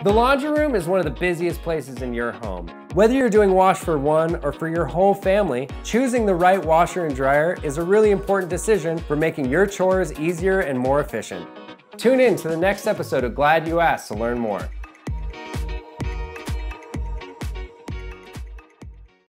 The laundry room is one of the busiest places in your home. Whether you're doing wash for one or for your whole family, choosing the right washer and dryer is a really important decision for making your chores easier and more efficient. Tune in to the next episode of Glad You Asked to learn more.